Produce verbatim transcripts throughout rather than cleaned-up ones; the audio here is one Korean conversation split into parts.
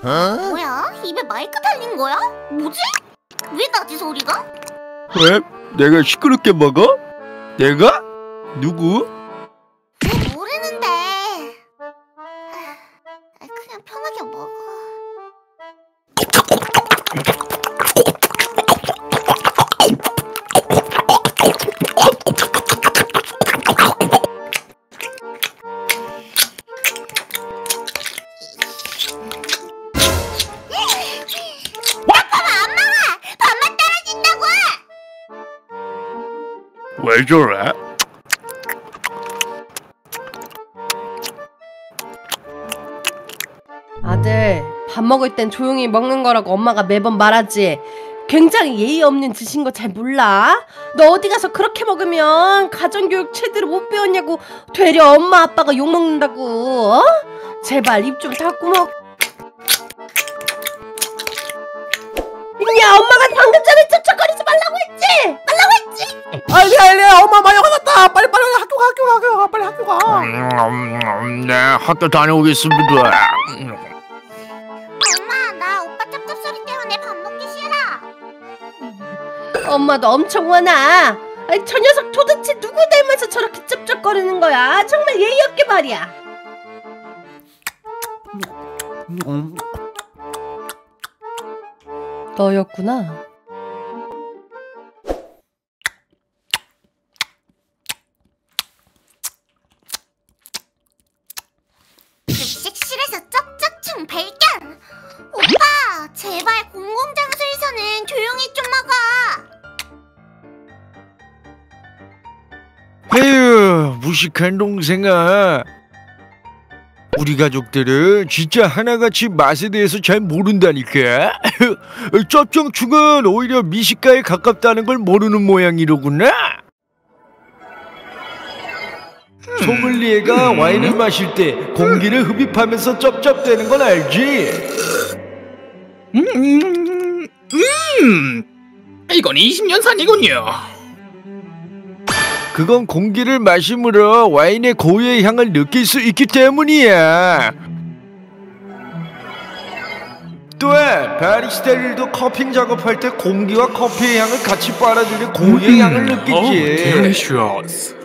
뭐야? 입에 마이크 달린 거야? 뭐지? 왜 나지 소리가? 왜? 내가 시끄럽게 먹어? 내가? 누구? 잘 모르는데. 그냥 편하게 먹어. 왜 저래? 아들, 밥 먹을 땐 조용히 먹는 거라고 엄마가 매번 말하지. 굉장히 예의 없는 짓인 거 잘 몰라? 너 어디 가서 그렇게 먹으면 가정교육 제대로 못 배웠냐고 되려 엄마 아빠가 욕먹는다고. 어? 제발 입 좀 닫고 먹. 야, 엄마가 방금 전에 쩍쩍거리지 말라고 했지? 말라고 했지? 알리 알리 엄마 많이 화났다. 빨리 빨리 학교 가 학교 가 학교 가 빨리 학교 가. 음, 음, 네, 학교 다녀오겠습니다. 엄마, 나 오빠 쩝쩝소리 때문에 밥 먹기 싫어. 엄마도 엄청 화나. 아니, 저 녀석 도대체 누구 닮아서 저렇게 쩝쩝거리는 거야? 정말 예의 없게 말이야. 너였구나. 급식실에서 쩝쩝충 발견! 오빠, 제발 공공장소에서는 조용히 좀 먹어. 에휴, 무식한 동생아. 우리 가족들은 진짜 하나같이 맛에 대해서 잘 모른다니까. 쩝쩝충은 오히려 미식가에 가깝다는 걸 모르는 모양이로구나. 소믈리에가 와인을 마실 때 공기를 흡입하면서 쩝쩝대는 건 알지? 음, 음, 음. 이건 이십 년 산이군요. 그건 공기를 마심으로 와인의 고유의 향을 느낄 수 있기 때문이야. 또한 바리스타들도 커피 작업할 때 공기와 커피의 향을 같이 빨아들여 고유의 음, 향을 느끼지. 오,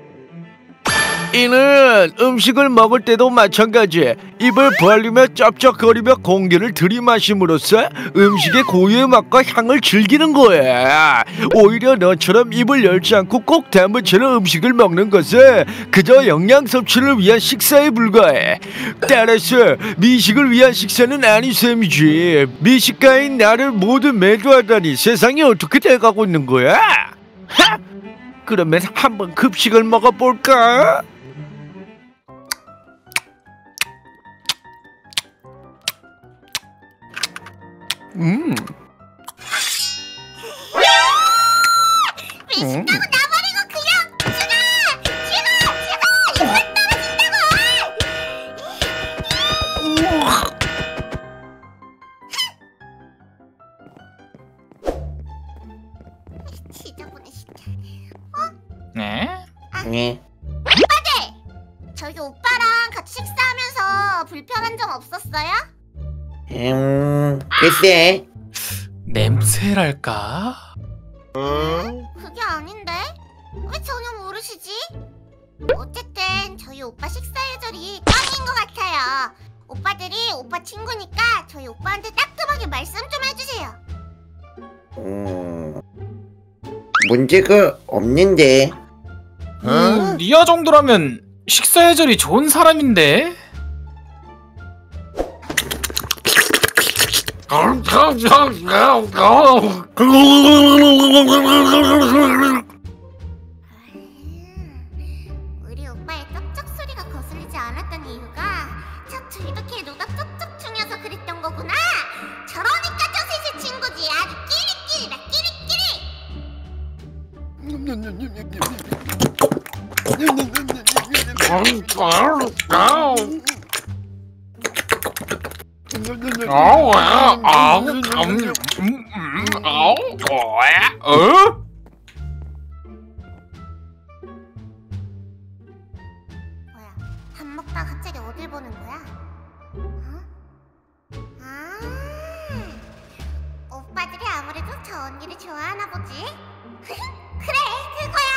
이는 음식을 먹을 때도 마찬가지. 입을 벌리며 쩝쩝거리며 공기를 들이마심으로써 음식의 고유의 맛과 향을 즐기는 거야. 오히려 너처럼 입을 열지 않고 꼭 담은 채로 음식을 먹는 것은 그저 영양 섭취를 위한 식사에 불과해. 따라서 미식을 위한 식사는 아닌 셈이지. 미식가인 나를 모두 매도하다니 세상이 어떻게 돼가고 있는 거야? 하! 그러면 한번 급식을 먹어볼까? 음. 미식가고 나버리고 그냥 죽어! 죽어! 죽어! 이빨 떨어진다고! 지저분해 진짜. 어? 네? 아, 네. 오빠들! 저희 오빠랑 같이 식사하면서 불편한 점 없었어요? 음, 글쎄. 냄새랄까? 그게 아닌데? 왜 전혀 모르시지? 어쨌든 저희 오빠 식사 예절이 꽝인 것 같아요. 오빠들이 오빠 친구니까 저희 오빠한테 따끔하게 말씀 좀 해주세요. 음, 문제가 없는데. 음, 리아 정도라면 식사 예절이 좋은 사람인데? 우리 오빠의 쩝쩝 소리가 거슬리지 않았던 이유가 저 이렇게 누가 쩝쩝충이어서 그랬던 거구나. 저러니까 저 셋이 친구지. 아주 끼리끼리다 끼리끼리. 아우, 아우, 음, 음, 아우, 뭐야? 어? 뭐야? 밥 먹다 갑자기 어딜 보는 거야? 어? 아, 저 언니를 좋아하나 보지? 그래, 그거야.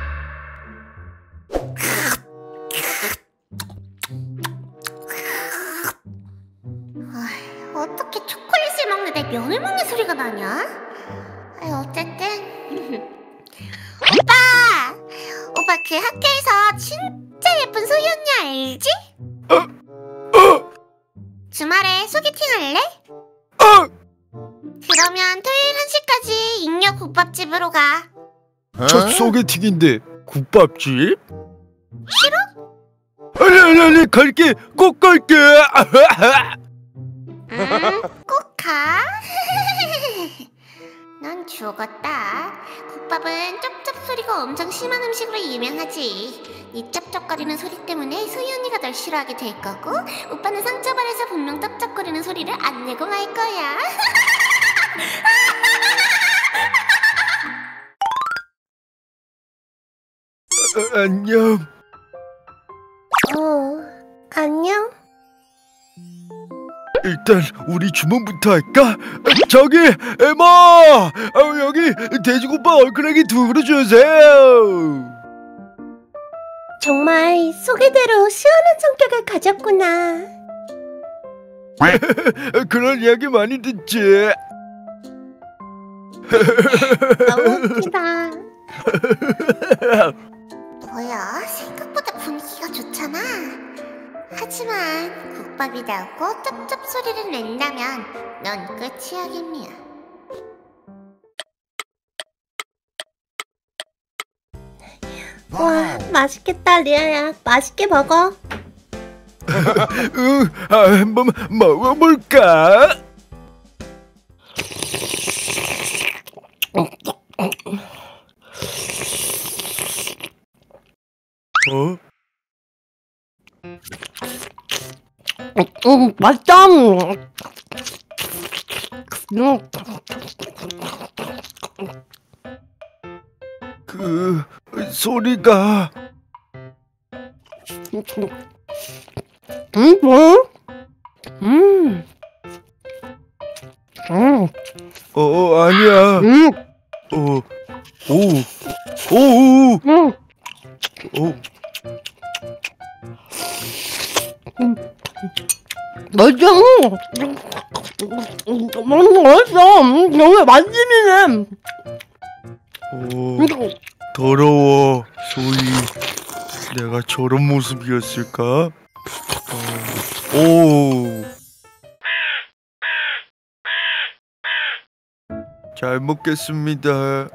어이, 어떻게 초콜릿을 먹는데 면을 먹는 소리가 나냐? 아이, 어쨌든 오빠! 오빠 그 학교에서 진짜 예쁜 소희 언니 알지? 어? 어? 주말에 소개팅 할래? 어? 그러면 토요일 한 시까지 인력 국밥집으로 가. 첫 소개팅인데 국밥집? 싫어? 아니 아니 아니 갈게 꼭 갈게. 응, 꼭 가. 넌 죽었다. 국밥은 쩝쩝 소리가 엄청 심한 음식으로 유명하지. 이 쩝쩝거리는 소리 때문에 소희 언니가 널 싫어하게 될 거고, 오빠는 상처받아서 분명 쩝쩝거리는 소리를 안 내고 말 거야. 어, 안녕. 어, 안녕. 일단 우리 주문부터 할까? 어, 저기 에마, 어, 여기 돼지국밥 얼큰하게 두그릇 주세요. 정말 소개대로 시원한 성격을 가졌구나. 그런 이야기 많이 듣지. 너무 웃기다. 뭐야, 생각보다 분위기가 좋잖아. 하지만 국밥이 나오고 쩝쩝 소리를 낸다면 넌 끝이야겠냐. 와, 맛있겠다, 리아야. 맛있게 먹어. 응, 아, 한번 먹어볼까? 어? 음, 맛있다. 음. 그 소리가 음, 뭐? 음, 음, 어 아니야. 음, 어, 오, 오, 음. 오. 맛있어. 음, 맛있어. 음, 정말 맛집이네. 오, 더러워, 소희. 내가 저런 모습이었을까? 어, 오. 잘 먹겠습니다.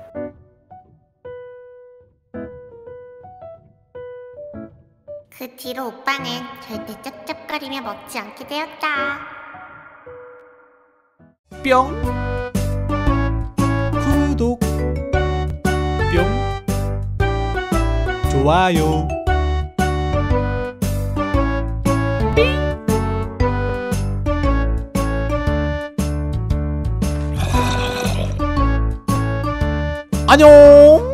그 뒤로 오빠는 절대 쩝쩝거리며 먹지 않게 되었다. 뿅 구독 뿅 좋아요 안녕.